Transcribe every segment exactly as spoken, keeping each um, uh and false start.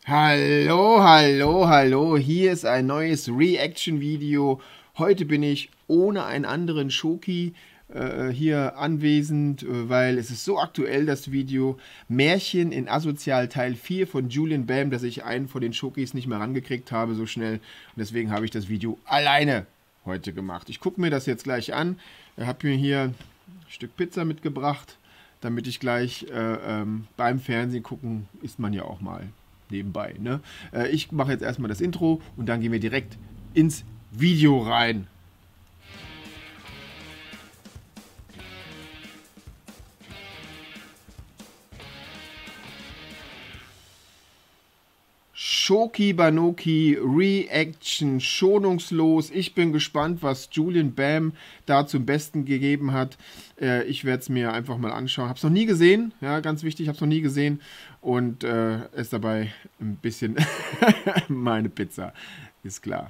Hallo, hallo, hallo, hier ist ein neues Reaction-Video. Heute bin ich ohne einen anderen Schoki äh, hier anwesend, äh, weil es ist so aktuell, das Video Märchen in Asozial Teil vier von Julian Bam, dass ich einen von den Schokis nicht mehr rangekriegt habe so schnell. Und deswegen habe ich das Video alleine heute gemacht. Ich gucke mir das jetzt gleich an. Ich habe mir hier ein Stück Pizza mitgebracht, damit ich gleich äh, ähm, beim Fernsehen gucken, isst man ja auch mal nebenbei. Ne? Äh, ich mache jetzt erstmal das Intro und dann gehen wir direkt ins Video rein. Schoki Banoki Reaction, schonungslos. Ich bin gespannt, was Julian Bam da zum Besten gegeben hat. Äh, ich werde es mir einfach mal anschauen. Habe es noch nie gesehen, ja, ganz wichtig, habe es noch nie gesehen. Und äh, esse dabei ein bisschen meine Pizza, ist klar.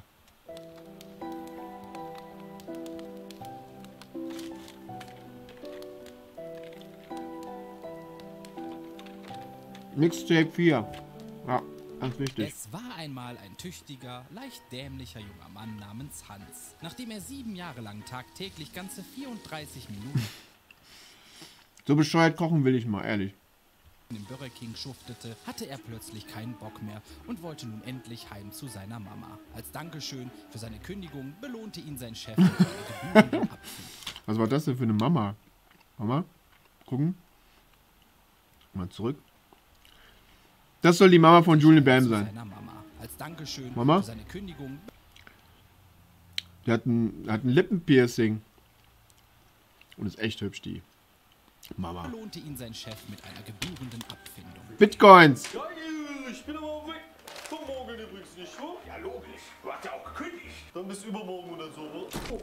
Mixtape vier, ja. Ganz wichtig. Es war einmal ein tüchtiger, leicht dämlicher junger Mann namens Hans. Nachdem er sieben Jahre lang tagtäglich ganze vierunddreißig Minuten so bescheuert kochen will ich mal, ehrlich. im Burger King schuftete, hatte er plötzlich keinen Bock mehr und wollte nun endlich heim zu seiner Mama. Als Dankeschön für seine Kündigung belohnte ihn sein Chef mit einer gebührenden Abfindung. Was war das denn für eine Mama? Mama? Gucken. Mal zurück. Das soll die Mama von Julian Bam sein. Mama. Als Dankeschön Mama? für seine Kündigung. Die hat ein, hat ein Lippenpiercing. Und ist echt hübsch, die Mama. Belohnte ihn sein Chef mit einer gebührenden Abfindung. Bitcoins! Geil, ich bin aber weg. Vom Morgen übrigens nicht, wo? Ja, logisch. Du hast ja auch gekündigt. Dann bis übermorgen oder so, wo? Oh.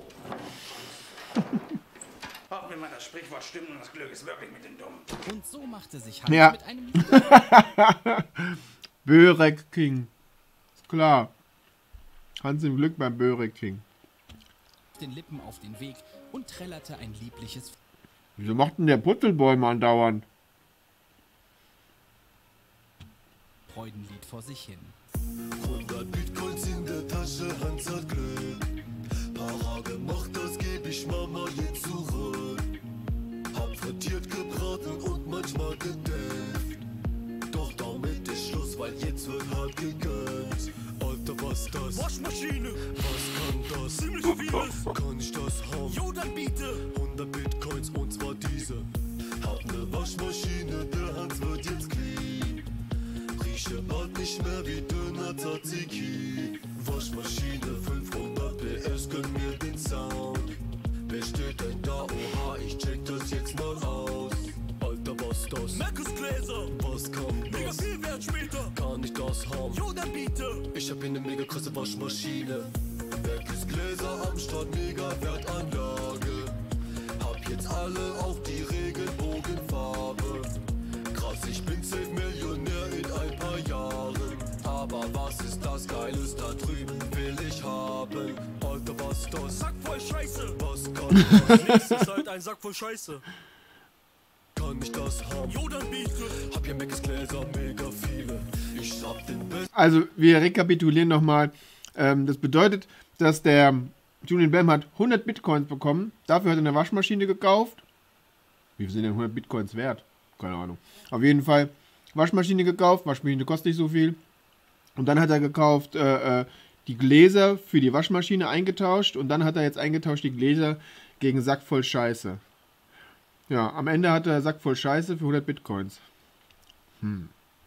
Auch wenn man das Sprichwort stimmt und das Glück ist wirklich mit den Dummen. Und so machte sich Hans Ja. mit einem Börek King. Ist klar. Hans im Glück beim Börek King. den Lippen auf den Weg und trällerte ein liebliches Wieso macht denn der Putzelbäume andauernd? Freudenlied vor sich hin. hundert Bitcoins in der Tasche, Hans hat Glück. Para gemacht, das geb ich Mama jetzt zurück. Hab frittiert, gebraten und manchmal gedämpft. Doch damit ist Schluss, weil jetzt wird hart gegönnt. Alter, was das? Waschmaschine! Was kann das? Ziemlich vieles! Kann ich das haben? Jo, dann biete! hundert Bitcoins und zwar diese. Hab ne Waschmaschine, der Hans wird jetzt clean. Rieche bald nicht mehr wie Döner Tzatziki. Waschmaschine fünfhundert P S, gönn mir den Sound. Wer steht denn da? Oha, ich check das jetzt mal aus. Alter, was das? Merkesgläser! Was kann das? Mega viel Wert später! Kann ich das haben? Jo, dann biete! Ich hab hier ne mega krasse Waschmaschine. Merkesgläser am Start, mega Wertanlage. Hab jetzt alle auch die Regenbogenfarbe. Krass, ich bin safe Millionär in ein paar Jahren. Aber was ist das Geiles da drüben, will ich haben. Alter, was das? Sack voll Scheiße. Was kann das? Nächstes halt ein Sack voll Scheiße. Kann ich das haben? Jo, dann biete. Hab hier Meckes Gläser, mega viele. Ich hab den besten. Also, wir rekapitulieren nochmal. Ähm, das bedeutet, dass der Julian Bam hat hundert Bitcoins bekommen. Dafür hat er eine Waschmaschine gekauft. Wie viel sind denn hundert Bitcoins wert? Keine Ahnung. Auf jeden Fall Waschmaschine gekauft. Waschmaschine kostet nicht so viel. Und dann hat er gekauft äh, äh, die Gläser für die Waschmaschine eingetauscht. Und dann hat er jetzt eingetauscht die Gläser gegen Sack voll Scheiße. Ja, am Ende hat er Sack voll Scheiße für hundert Bitcoins. Hm.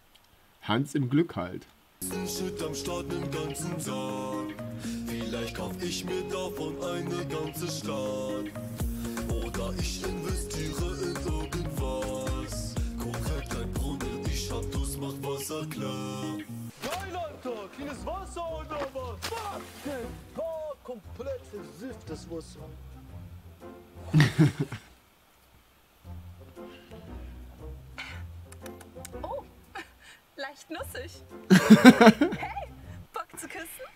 Hans im Glück halt. Shit am Start im ganzen Saal. Vielleicht kauf ich mir davon eine ganze Stadt. Oder ich investiere in irgendwas. Korrekt, ein Brunnen, ich hab Durst, mach Wasser klar. Geil, Alter, cleanes Wasser oder was? Fucking oh, komplett versifftes Wasser. Oh, leicht nussig. Hey, Bock zu küssen?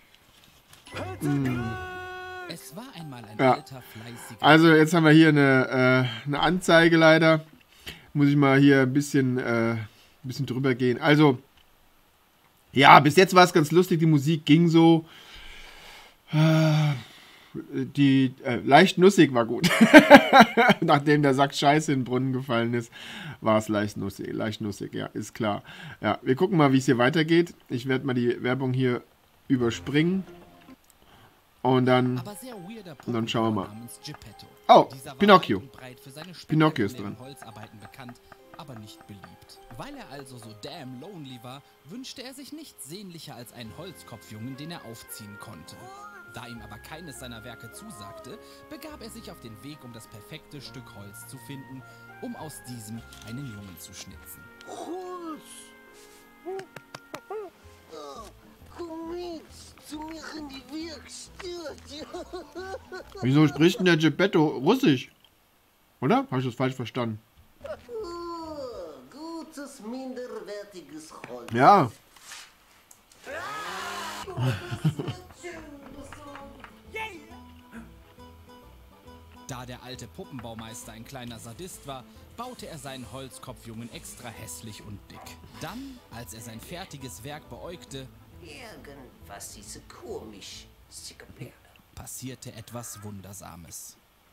Es war einmal ein Ja. alter, fleißiger... Also jetzt haben wir hier eine, äh, eine Anzeige leider. Muss ich mal hier ein bisschen, äh, ein bisschen drüber gehen. Also Ja, bis jetzt war es ganz lustig. Die Musik ging so. Äh, die äh, leicht nussig war gut. Nachdem der Sack Scheiße in den Brunnen gefallen ist, war es leicht nussig. Leicht nussig, ja, ist klar. Ja, wir gucken mal, wie es hier weitergeht. Ich werde mal die Werbung hier überspringen. Und dann, Aber sehr weirder und dann schauen wir mal. namens Geppetto. Oh, Dieser war Pinocchio. weit und breit für seine Pinocchio ist spektakulären dran. Holzarbeiten bekannt, aber nicht beliebt. Weil er also so damn lonely war, wünschte er sich nichts sehnlicher als einen Holzkopfjungen, den er aufziehen konnte. Da ihm aber keines seiner Werke zusagte, begab er sich auf den Weg, um das perfekte Stück Holz zu finden, um aus diesem einen Jungen zu schnitzen. Holz! Oh, komm mit zu mir in die Werkstatt. Wieso spricht denn der Geppetto Russisch? Oder? Habe ich das falsch verstanden? Oh, gutes, minderwertiges Holz. Ja. Da der alte Puppenbaumeister ein kleiner Sadist war, baute er seinen Holzkopfjungen extra hässlich und dick. Dann, als er sein fertiges Werk beäugte, Irgendwas ist so komisch, Sicke Perle. passierte etwas Wundersames.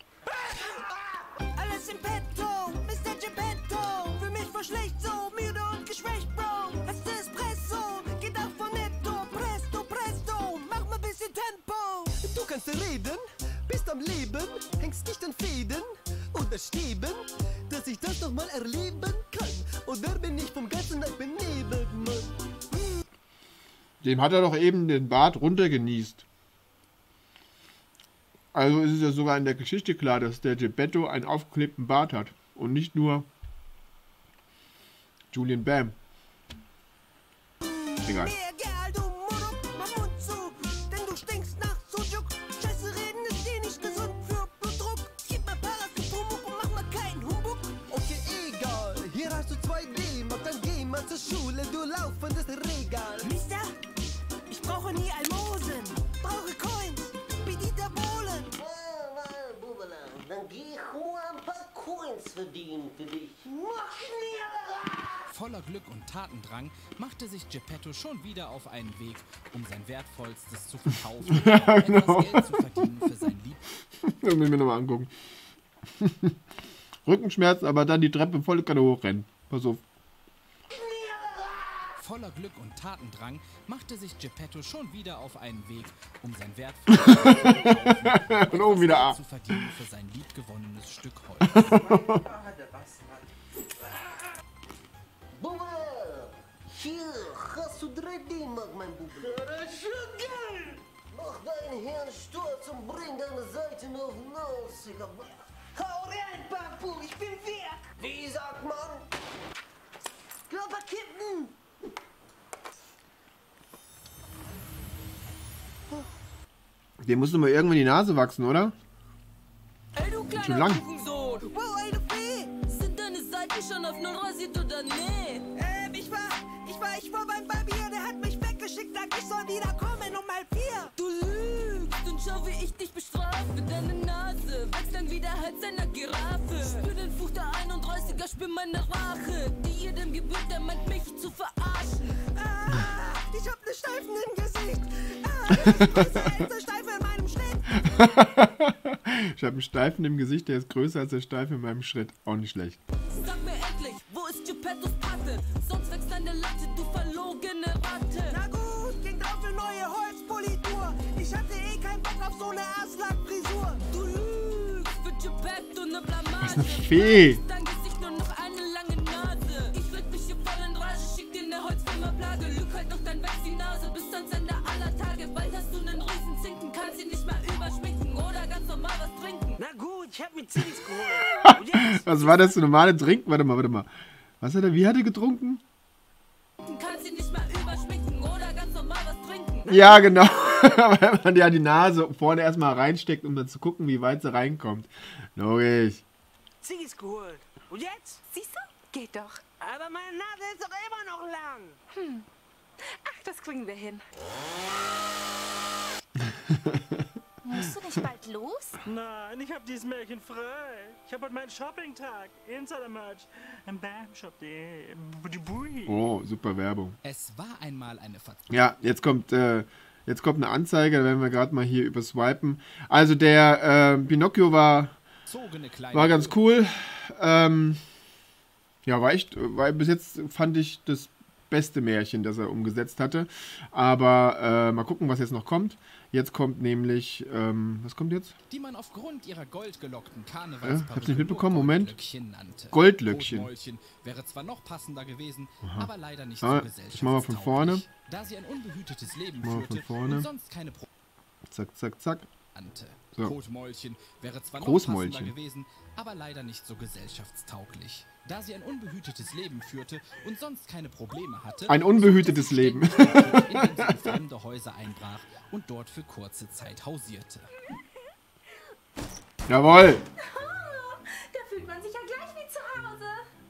Alles im Petto, Mister Geppetto. Für mich war schlecht so, müde und geschwächt, Bro. Hast du Espresso, geht auch von netto. Presto, presto, mach mal bisschen Tempo. Du kannst reden, bist am Leben, hängst nicht an Fäden oder Stäben, dass ich das noch mal erleben kann. Oder bin ich vom ganzen Tag benebelt, Mann? Dem hat er doch eben den Bart runtergenießt. Also ist es ja sogar in der Geschichte klar, dass der Geppetto einen aufgeklebten Bart hat. Und nicht nur Julian Bam. Egal. Mir egal, du Muruk, mach Mund zu, denn du stinkst nach Sujuk. Scheiße reden ist eh nicht gesund für Blutdruck. Gib mir Paracetamol und mach mal keinen Humbug. Okay, egal, hier hast du zwei D-Mark, dann geh mal zur Schule, du laufendes Regal. Mister, ich brauche nie Almosen, brauche Coins, wie Dieter Bohlen. Mal, mal, Bubala, dann geh ich nur ein paar Coins verdienen für dich. Mach schneller! Voller Glück und Tatendrang machte sich Geppetto schon wieder auf einen Weg, um sein Wertvollstes zu verkaufen und etwas Geld zu verdienen für sein Lieb. Das müssen wir nochmal angucken. Rückenschmerzen, aber dann die Treppe volle Kanne hochrennen. Pass auf. Voller Glück und Tatendrang machte sich Geppetto schon wieder auf einen Weg, um sein Wertvollstes zu verkaufen Und oben wieder A. Geld zu verdienen für sein liebgewonnenes Stück Holz. Bubala, hier hast du drei D-Mark, mein Bubala. Das ist schon geil! Mach deinen Herrn stolz und bring deine Seiten auf Null. Hau rein, Papu, ich bin weg! Wie sagt man? Körper kippen! Dem muss doch mal irgendwann die Nase wachsen, oder? Ey, du Schon kleiner lang. Kuchensohn. Wow, ey, du Fee. Sind deine Seiten schon auf Null rasiert oder nee? Ähm, ich war, ich war, ich war beim Barbier, der hat mich weggeschickt, sagt, ich soll wieder kommen um halb vier. Du lügst und schau, wie ich dich bestrafe. Deine Nase wächst dann wieder Hals einer Giraffe. Spür den Fluch der einunddreißiger, spür meine Rache. Die jedem gebührt, der meint mich zu verarschen. Ah, ich hab ne Steifen im Gesicht. Ah, das ist größer als der Steife in meinem Schnitt. Ich habe einen Steifen im Gesicht, der ist größer als der Steifen in meinem Schritt. Auch nicht schlecht. Sag mir endlich, wo ist Geppettos Patte? Sonst wächst deine Latte, du verlogene Ratte. Na gut, ging drauf für neue Holzpolitur. Ich hatte eh keinen Bock auf so eine Aslack-Frisur. Du lügst für Geppetto ne Blamage. Das ist eine Fee. Dein Gesicht nur noch eine lange Nase. Ich leg mich hier voll in Rage, schick dir ne Holzfilmerplage. Lüg halt noch, dann wächst die Nase bis ans Ende aller Tage. Bald hast du nen Riesenzinken, kannst ihn nicht mehr überschminken oder ganz normal was trinken. Na gut, ich hab mir Zivis geholt. Und jetzt? Was war das für normale Trinken? Warte mal, warte mal. Was hat er, wie hat er getrunken? Kannst ihn nicht mehr überschminken oder ganz normal was trinken. Ja, genau. Weil man ja die Nase vorne erstmal reinsteckt, um dann zu gucken, wie weit sie reinkommt. Logisch. Zivis geholt. Und jetzt? Siehst du? Geht doch. Aber meine Nase ist doch immer noch lang. Ach, das kriegen wir hin. Musst du nicht bald nicht los? Nein, ich hab dieses Märchen frei. Ich hab heute meinen Shopping-Tag. Insider-Merch. Im bamshop.de. Oh, super Werbung. Es war einmal eine Ver Ja, jetzt kommt, äh, jetzt kommt eine Anzeige, da werden wir gerade mal hier überswipen. Also der äh, Pinocchio war, war ganz cool. Ähm, ja, war echt, weil bis jetzt fand ich das beste Märchen, das er umgesetzt hatte. Aber äh, mal gucken, was jetzt noch kommt. Jetzt kommt nämlich, ähm, was kommt jetzt? Die man aufgrund ihrer goldgelockten Ja, Karnevalsperücke hab's nicht mitbekommen, Moment. Goldlöckchen nannte. Goldlöckchen. Kotmäulchen wäre zwar noch passender gewesen, Aha. aber leider nicht Ah, so ich mach mal von vorne. gesellschaftstauglich, da sie ein unbehütetes Leben Mal von führte vorne. und sonst keine Pro Zack, zack, zack. Ante. So. Kotmäulchen wäre zwar noch Großmäulchen. passender gewesen, aber leider nicht so gesellschaftstauglich. Da sie ein unbehütetes Leben führte und sonst keine Probleme hatte. Ein unbehütetes Leben. indem sie in fremde Häuser einbrach und dort für kurze Zeit hausierte. Jawohl. Da fühlt man sich ja gleich wie zu Hause.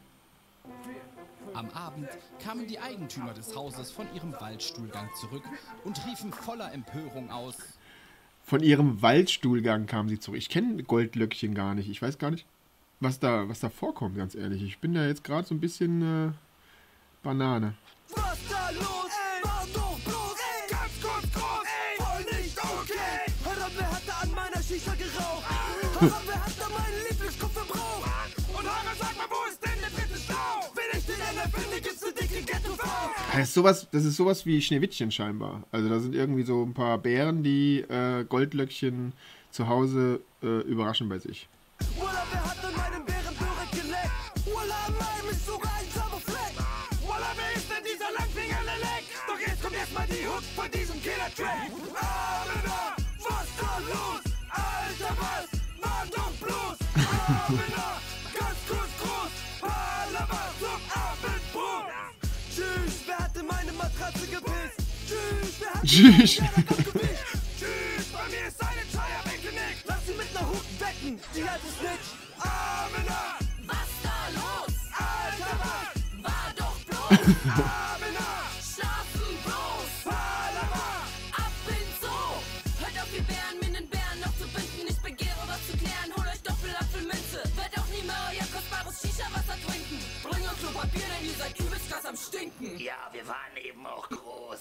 Am Abend kamen die Eigentümer des Hauses von ihrem Waldstuhlgang zurück und riefen voller Empörung aus: Von ihrem Waldstuhlgang kam sie zurück. Ich kenne Goldlöckchen gar nicht. Ich weiß gar nicht, was da, was da vorkommt, ganz ehrlich. Ich bin da jetzt gerade so ein bisschen äh, Banane. Was da los? Ey, war doch bloß, ey, ganz kurz groß, ey, voll nicht okay. Hör, wer hat da an meiner Shisha geraucht? Hör, wer hat da meinen Lieblingskopf verbraucht? Und Hör, sag mal, wo ist denn der dritte Stau? Wenn ich den Ende finde, gibt's eine dicke Ghetto-Frau. Das ist, sowas, das ist sowas wie Schneewittchen scheinbar. Also da sind irgendwie so ein paar Bären, die äh, Goldlöckchen zu Hause äh, überraschen bei sich. Walla, wer hat an meinem Bärenbörek geleckt? Walla, an meinem ist sogar ein sauber Fleck. Walla, wer ist denn dieser Langfinger Lelek? Doch jetzt kommt erstmal die Hook von diesem Killer-Track. Amena, was da los? Alter, was war doch bloß? Amena, ganz kurz groß. Palava zum Abendbrot. Tschüss, wer hat in meine Matratze gepisst? Tschüss, wer hat Tschüss. Tschüss, bei mir ist eine Scheier weggenickt. Lass sie mit einer Hupen wecken, die hat es nicht. Amena, Was da los? Alter, was? War doch bloß Amena, Schlafen bloß. Palava. Ab ins Zoo. Hört auf, ihr Bären, mir nen Bären noch zu binden. Ich begehre, was zu klären. Holt euch Doppelapfelminze. Werd auch nie mehr euer kostbares Shisha-Wasser trinken. Bring euch Klopapier, denn ihr seid übelst krass am Stinken. Ja, wir waren eben auch groß.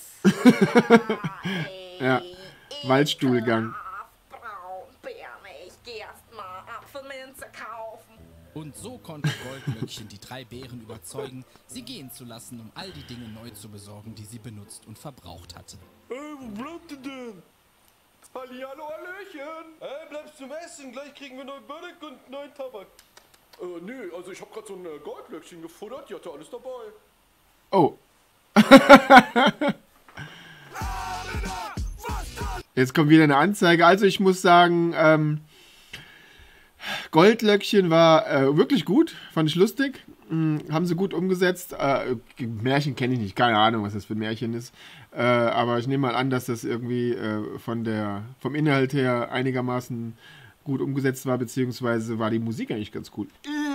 Ja, Waldstuhlgang. Braunbeeren, ich geh erst mal Apfelminze kaufen. Und so konnte Goldlöckchen die drei Bären überzeugen, sie gehen zu lassen, um all die Dinge neu zu besorgen, die sie benutzt und verbraucht hatte. Ey, wo bleibt ihr denn? Hallihallo, Hallöchen. Ey, bleibst zum Essen, gleich kriegen wir neuen Börek und neuen Tabak. Äh, nee, also ich hab grad so ein äh, Goldlöckchen gefuttert, die hatte alles dabei. Oh. Jetzt kommt wieder eine Anzeige. Also ich muss sagen, ähm, Goldlöckchen war äh, wirklich gut. Fand ich lustig. Hm, haben sie gut umgesetzt. Äh, Märchen kenne ich nicht. Keine Ahnung, was das für ein Märchen ist. Äh, aber ich nehme mal an, dass das irgendwie äh, von der, vom Inhalt her einigermaßen gut umgesetzt war. Beziehungsweise war die Musik eigentlich ganz gut.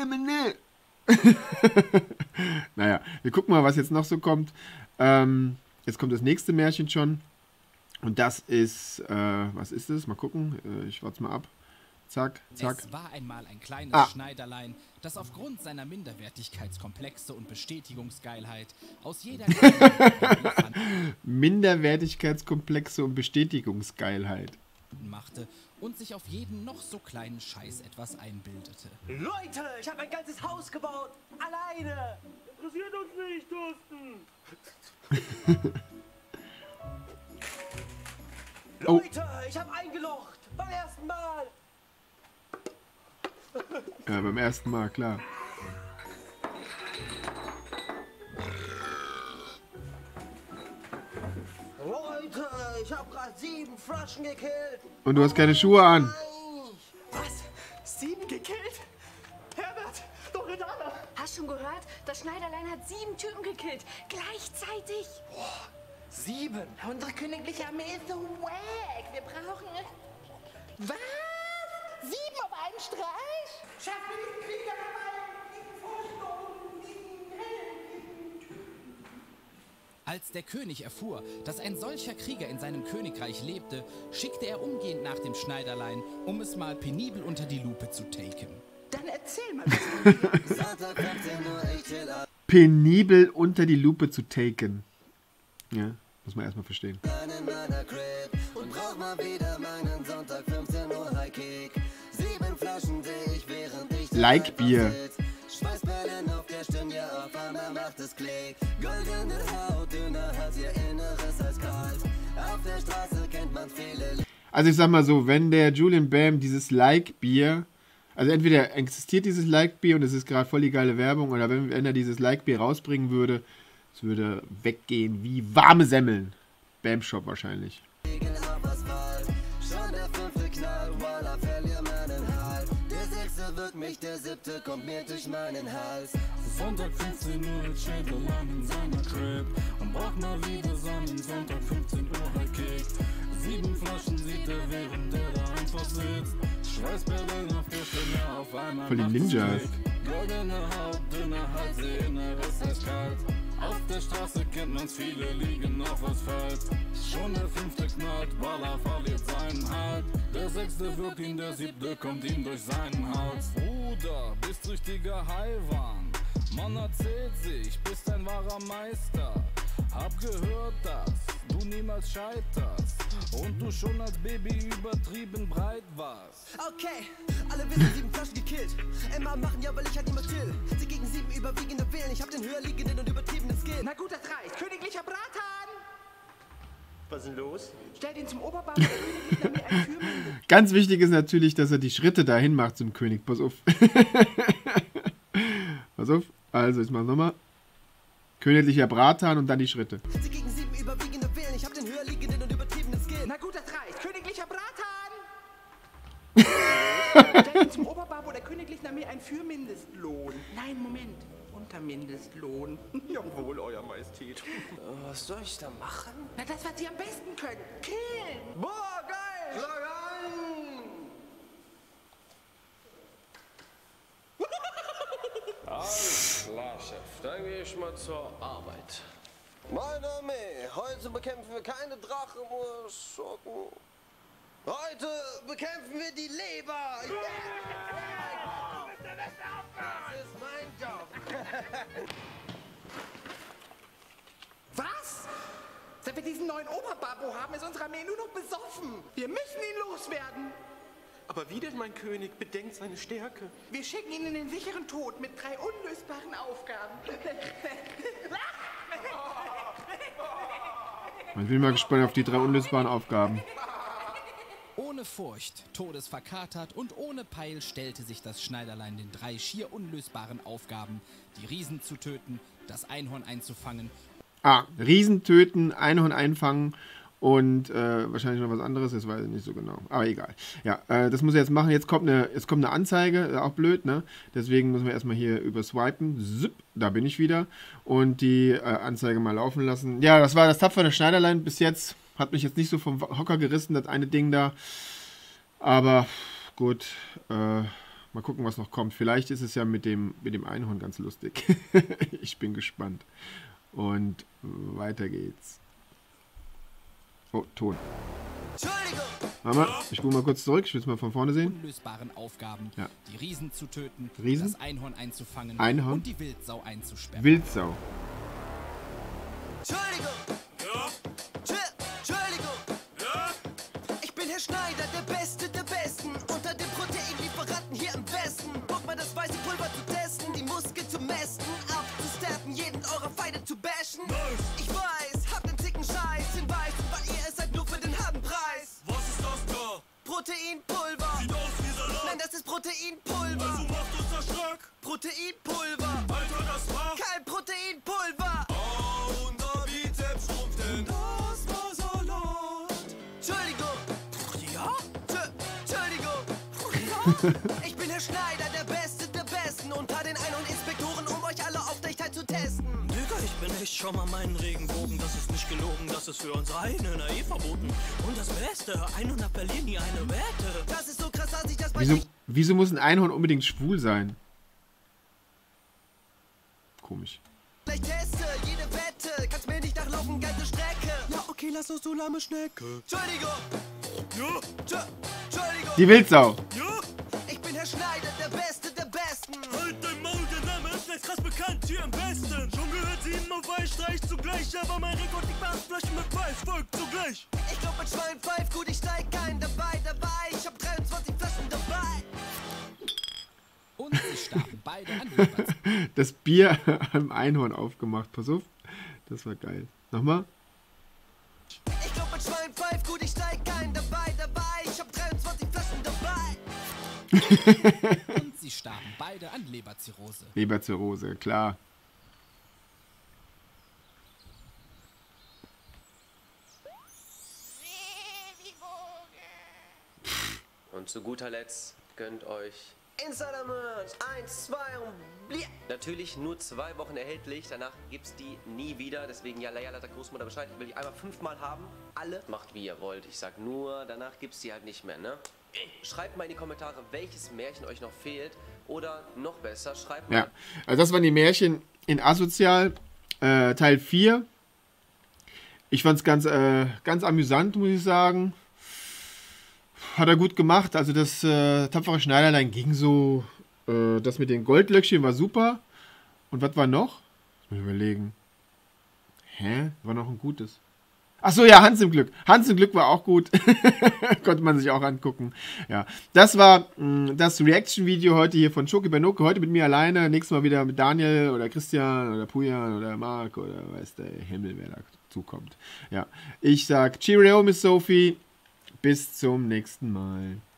Naja, wir gucken mal, was jetzt noch so kommt. Ähm, jetzt kommt das nächste Märchen schon. Und das ist, äh, was ist es? Mal gucken. Äh, ich warte mal ab. Zack, zack. Es war einmal ein kleines Ah. Schneiderlein, das aufgrund seiner Minderwertigkeitskomplexe und Bestätigungsgeilheit aus jeder kleinen Minderwertigkeitskomplexe und Bestätigungsgeilheit. machte und sich auf jeden noch so kleinen Scheiß etwas einbildete. Leute, ich habe ein ganzes Haus gebaut. Alleine. Interessiert uns nicht, Thorsten. Oh. Leute, ich habe eingelocht. Beim ersten Mal. Ja, beim ersten Mal, klar. Leute, ich hab grad sieben Flaschen gekillt. Und du hast keine Schuhe an. Was? Sieben gekillt? Herbert, Loredana. Hast schon gehört? Das Schneiderlein hat sieben Typen gekillt. Gleichzeitig. Sieben? Unsere königliche Armee ist so wack. Wir brauchen... Was? Sieben auf einen Streich? Schaffen wir diesen Krieg ja mal, diesen Vorsprung, diesen Helden. Als der König erfuhr, dass ein solcher Krieger in seinem Königreich lebte, schickte er umgehend nach dem Schneiderlein, um es mal penibel unter die Lupe zu taken. Dann erzähl mal was. Penibel unter die Lupe zu taken. Ja, muss man erstmal verstehen. Und brauch mal wieder meinen Sonntag fünfzehn Uhr High Kick. Sieben Flaschen seh ich, während ich Like Bier. Schweißperlen auf der Stirn, ja auf einmal macht es Klick. Goldene Haut, dünner Hals, ihr Inneres als kalt. Auf der Straße kennt man viele. Also ich sag mal so, wenn der Julian Bam dieses Like Bier, also entweder existiert dieses Like Bier und es ist gerade voll die geile Werbung, oder wenn, wenn er dieses Like Bier rausbringen würde, es würde weggehen wie warme Semmeln. Bam Shop wahrscheinlich. Schon der fünfte Knall, voila, verlier meinen Halt. Der sechste wird mich, der siebte kommt mir durch meinen Hals. Sonntag fünfzehn Uhr, jetzt steht er lang in seiner Crib und braucht mal wieder seinen Sonntag fünfzehn Uhr High Kick. Sieben Flaschen sieht er, während er da einfach sitzt. Schweißperlen auf der Stirn, auf einmal voll die Ninjas. Goldene Haut, dünner Hals, ihr Inneres ist kalt. Auf der Straße kennt man's, viele liegen auf Asphalt. Schon der fünfte knallt, Walla verliert seinen Halt. Der sechste wirkt ihn, der siebte kommt ihm durch seinen Hals. Bruder, bist richtiger Haiwan. Man erzählt sich, bist ein wahrer Meister. Hab gehört, dass du niemals scheiterst und du schon als Baby übertrieben breit warst. Okay, alle wissen, sieben Flaschen gekillt. Immer machen, ja, weil ich halt immer chill. Sie gegen sieben überwiegende wählen. Ich hab den höher liegenden und übertriebenen Skill. Na gut, das reicht. Königlicher Bratan! Was ist denn los? Stell ihn zum Oberbauer der königlichen Armee ein Fürminde. Ganz wichtig ist natürlich, dass er die Schritte dahin macht zum König. Pass auf. Pass auf. Also, ich mach's nochmal. Königlicher Bratan und dann die Schritte. Sie gegen sieben überwiegende wählen. Ich hab den höher liegenden und übertriebenen Skill. Na gut, das reicht. Königlicher Bratan! Stell ihn zum Oberbauer der königlichen Armee ein Fürmindestlohn. Nein, Moment. Unter Mindestlohn. Jawohl, Euer Majestät. Was soll ich da machen? Na, das, was Sie am besten können. Killen! Boah, geil! Schlag ein! Alles klar, Chef. Dann gehe ich mal zur Arbeit. Meine Armee, heute bekämpfen wir keine Drachen oder Schurken. Heute bekämpfen wir die Leber. Yeah! Das ist mein Job. Was? Seit wir diesen neuen Oberbabo haben, ist unsere Armee nur noch besoffen. Wir müssen ihn loswerden. Aber wie denn, mein König, bedenkt seine Stärke? Wir schicken ihn in den sicheren Tod mit drei unlösbaren Aufgaben. Ich bin mal gespannt auf die drei unlösbaren Aufgaben. Ohne Furcht, todesverkatert und ohne Peil stellte sich das Schneiderlein den drei schier unlösbaren Aufgaben, die Riesen zu töten, das Einhorn einzufangen. Ah, Riesen töten, Einhorn einfangen und äh, wahrscheinlich noch was anderes, das weiß ich nicht so genau. Aber egal. Ja, äh, das muss er jetzt machen. Jetzt kommt eine, jetzt kommt eine Anzeige, äh, auch blöd, ne? Deswegen müssen wir erstmal hier überswipen. Zip, da bin ich wieder. Und die äh, Anzeige mal laufen lassen. Ja, das war das tapfere Schneiderlein bis jetzt. Hat mich jetzt nicht so vom Hocker gerissen, das eine Ding da. Aber gut, äh, mal gucken, was noch kommt. Vielleicht ist es ja mit dem, mit dem Einhorn ganz lustig. Ich bin gespannt. Und weiter geht's. Oh, Ton. Warte mal, ich gucke mal kurz zurück. Ich will es mal von vorne sehen. Unlösbaren Aufgaben, ja. Die Riesen zu töten, Riesen? das Einhorn einzufangen Einhorn? und die Wildsau einzusperren. Wildsau. Entschuldigung! Ja? Entschuldigung! Ja? Ich bin Herr Schneider, der Beste der Besten. Unter den Proteinlieferanten hier im Westen. Guck mal, das weiße Pulver zu testen, die Muskeln zu messen, abzustatten, jeden eurer Feinde zu bashen. Ich weiß, habt den Ticken Scheiß, Hinweis, weil ihr es seid nur für den harten Preis. Was ist das da? Proteinpulver. Sieht aus wie Salat. Nein, das ist Proteinpulver. Also macht uns das Schreck. Proteinpulver. Alter, das war Kein Proteinpulver. Oh, unser Bizeps schrumpft denn Das war Salat. Entschuldigung. Ja? Entschuldigung. Ja? Ich bin Herr Schneider, der Beste der Besten. Unter den Einhorn-Inspektoren, um euch alle auf Dichtheit zu testen. Digga, ich bin echt, schau mal meinen Regenbogen. Das ist nicht gelogen, das ist für uns eine naiv verboten. Und das Beste, Einhörner verlieren nie eine Wette. Das ist so krass, dass ich das bei Wieso, wieso muss ein Einhorn unbedingt schwul sein? Komisch. Ich teste jede Wette, kannst mir nicht nachlaufen Tequila-Sauce, so lahme Schnecke. Entschuldigung! Ja, tja, Entschuldigung! Die Wildsau. Ja, ich bin Herr Schneider, der Beste der Besten. Halt dein Maul, der Name ist als krass bekannt hier am besten. Schon gehört, sieben auf Weiß streicht zugleich, aber mein Rekord liegt bei acht Flaschen mit Pfeif, folgt zugleich. Ich glaub, mit Schwein pfeift gut, ich steig ein dabei, dabei. Ich hab dreiundzwanzig Flaschen dabei. Und sie starben beide an Leberz. Das Bier am Einhorn aufgemacht. Pass auf. Das war geil. Nochmal. Ich glaub, mit Schwein pfeift gut, ich steig ein dabei, dabei. Ich hab dreiundzwanzig Flaschen dabei. Und sie starben beide an Leberzirrhose. Leberzirrhose, klar. Und zu guter Letzt gönnt euch Insider-Merch, eins, zwei und blieb. natürlich nur zwei Wochen erhältlich. Danach gibt's die nie wieder. Deswegen ja, ja, der Großmutter Bescheid. Ich will die einmal fünfmal haben. Alle macht wie ihr wollt. Ich sag nur, danach gibt's die halt nicht mehr, ne? Schreibt mal in die Kommentare, welches Märchen euch noch fehlt. Oder noch besser, schreibt mal. Ja, also das waren die Märchen in Asozial, äh, Teil vier. Ich fand's ganz, äh, ganz amüsant, muss ich sagen. Hat er gut gemacht. Also das äh, tapfere Schneiderlein ging so. Äh, das mit den Goldlöckchen war super. Und was war noch? Ich muss überlegen. Hä? War noch ein gutes. Achso, ja, Hans im Glück. Hans im Glück war auch gut. Konnte man sich auch angucken. Ja, das war mh, das Reaction-Video heute hier von Schoki Banoke. Heute mit mir alleine. Nächstes Mal wieder mit Daniel oder Christian oder Pujan oder Marc oder weiß der Himmel, wer dazu kommt. Ja, ich sag Cheerio, Miss Sophie. Bis zum nächsten Mal.